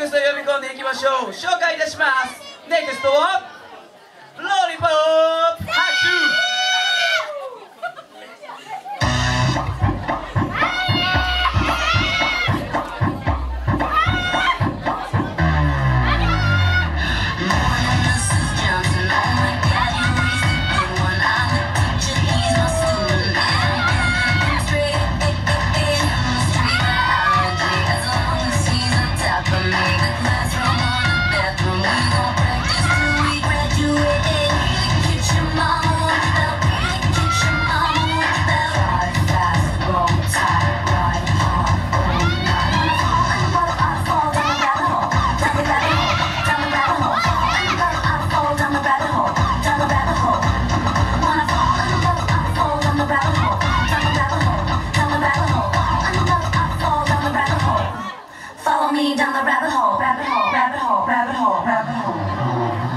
クストを呼び込んでいきましょう。紹介いたします。ネクストはロリポップ拍手。 Down the rabbit hole, rabbit hole, rabbit hole, rabbit hole, rabbit hole, rabbit hole.